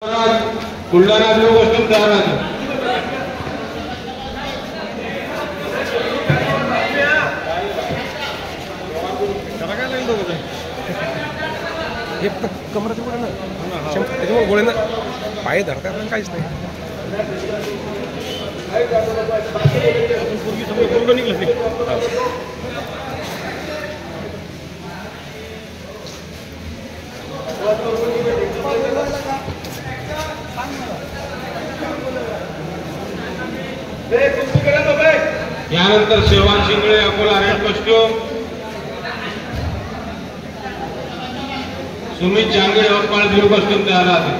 Buldhana blue costume तयार आहे. कमराचे गोळे ना त्याच्यामुळे गोळे ना पाय धरता आपण काहीच नाही. यानंतर Shivan Shingale Akola red costume, Sumit Jangde Yavatmal blue costume तयार आहे.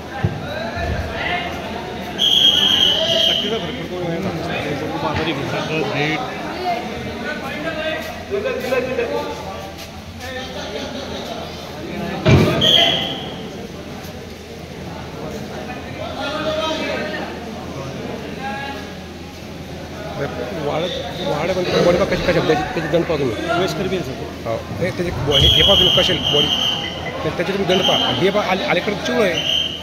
वाढ बॉडी बघ कशी कशा त्याची दंड पाहा तुम्ही वेस्ट करबी हो त्याची बॉडी हे पाहा तुम्ही कशी बॉडी त्याची तुम्ही दंड पहा. हे पहा अलीकडे चिवळ आहे.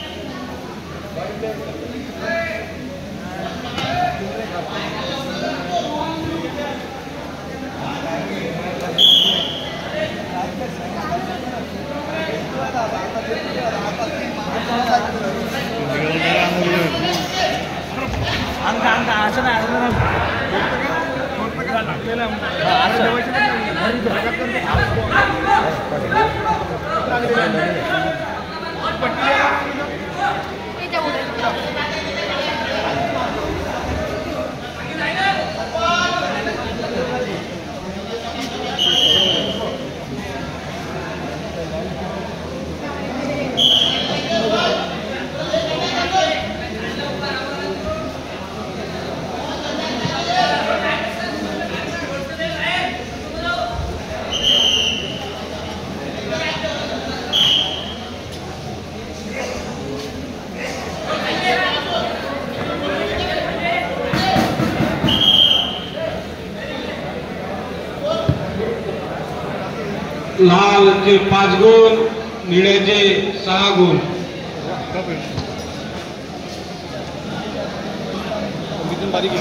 लालचे 5 गुण, निळ्याचे 6 गुण. बारीक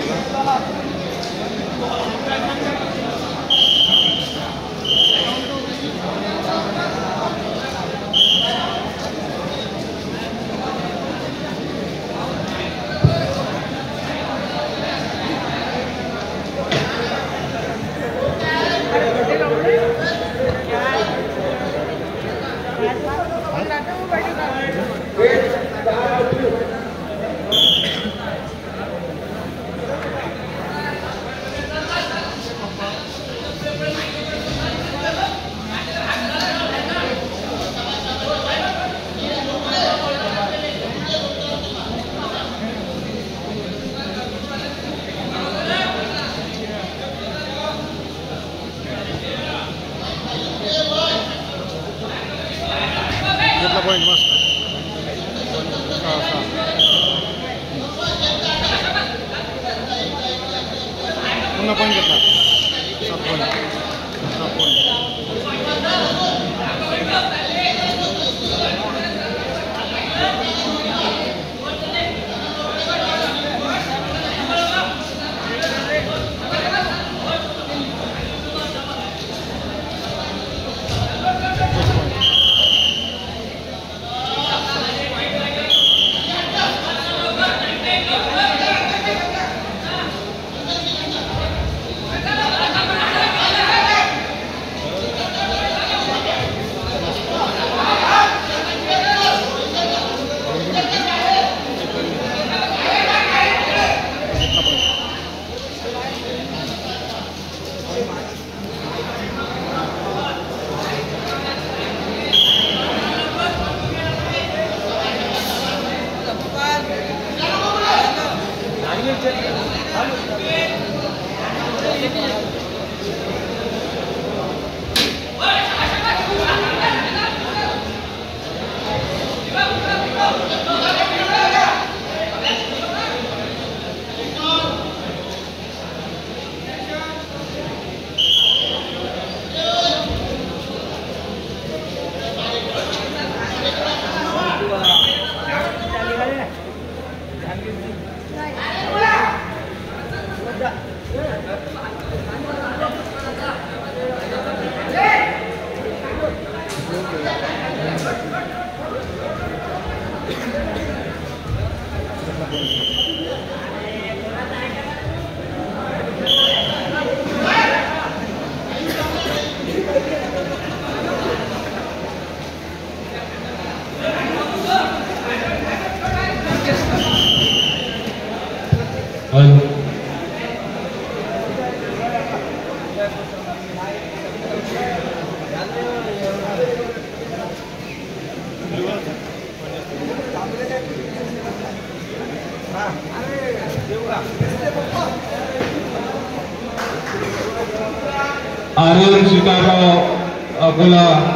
पुन्हा पॉईंट घेतला 7 पॉईंट. आर्यन शिकारराव अकोला